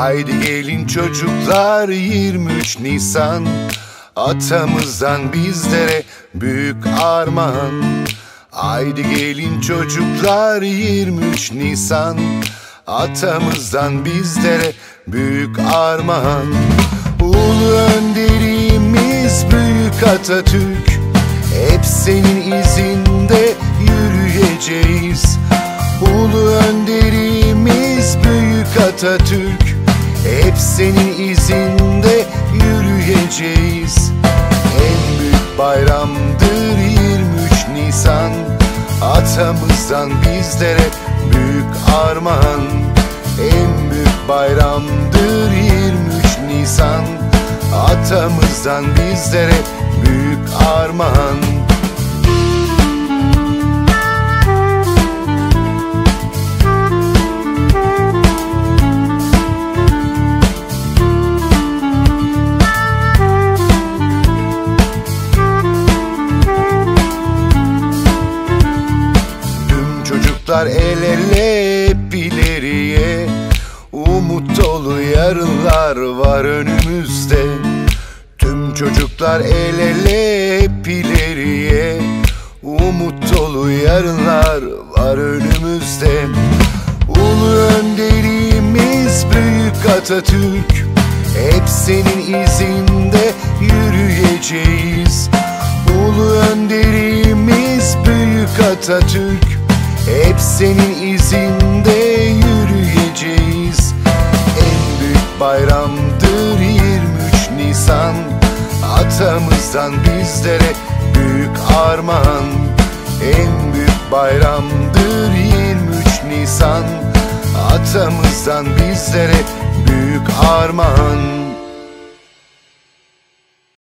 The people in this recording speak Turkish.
Haydi gelin çocuklar 23 Nisan, atamızdan bizlere büyük armağan. Haydi gelin çocuklar 23 Nisan, atamızdan bizlere büyük armağan. Ulu önderimiz büyük Atatürk, hep senin izinde yürüyeceğiz. Ulu önderimiz büyük Atatürk, hep senin izinde yürüyeceğiz. En büyük bayramdır 23 Nisan, atamızdan bizlere büyük armağan. En büyük bayramdır 23 Nisan, atamızdan bizlere büyük armağan. Çocuklar el ele hep ileriye, umut dolu yarınlar var önümüzde. Tüm çocuklar el ele hep ileriye, umut dolu yarınlar var önümüzde. Ulu önderimiz büyük Atatürk, hep senin izinde yürüyeceğiz. Ulu önderimiz büyük Atatürk, hep senin izinde yürüyeceğiz. En büyük bayramdır 23 Nisan, atamızdan bizlere büyük armağan. En büyük bayramdır 23 Nisan, atamızdan bizlere büyük armağan.